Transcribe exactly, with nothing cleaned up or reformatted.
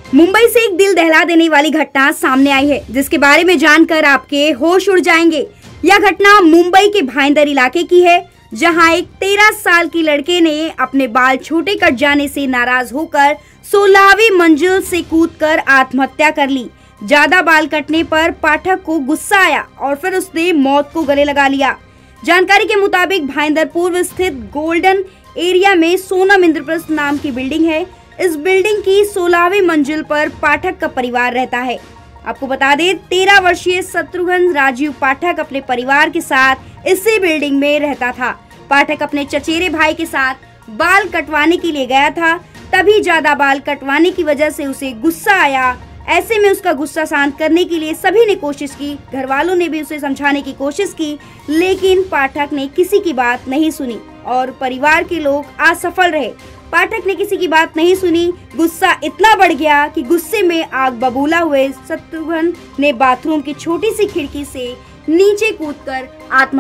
मुंबई से एक दिल दहला देने वाली घटना सामने आई है, जिसके बारे में जानकर आपके होश उड़ जाएंगे। यह घटना मुंबई के भाईंदर इलाके की है, जहां एक तेरह साल की लड़के ने अपने बाल छोटे कट जाने से नाराज होकर सोलहवीं मंजिल से कूदकर आत्महत्या कर ली। ज्यादा बाल कटने पर पाठक को गुस्सा आया और फिर उसने मौत को गले लगा लिया। जानकारी के मुताबिक भाईंदर पूर्व स्थित गोल्डन एरिया में सोनम इंद्रप्रस्थ नाम की बिल्डिंग है। इस बिल्डिंग की सोलहवीं मंजिल पर पाठक का परिवार रहता है। आपको बता दें, तेरह वर्षीय शत्रुघ्न राजीव पाठक अपने परिवार के साथ इसी बिल्डिंग में रहता था। पाठक अपने चचेरे भाई के साथ बाल कटवाने के लिए गया था, तभी ज्यादा बाल कटवाने की वजह से उसे गुस्सा आया। ऐसे में उसका गुस्सा शांत करने के लिए सभी ने कोशिश की, घर वालों ने भी उसे समझाने की कोशिश की, लेकिन पाठक ने किसी की बात नहीं सुनी और परिवार के लोग असफल रहे। पाठक ने किसी की बात नहीं सुनी। गुस्सा इतना बढ़ गया कि गुस्से में आग बबूला हुए शत्रुघ्न ने बाथरूम की छोटी सी खिड़की से नीचे कूदकर आत्म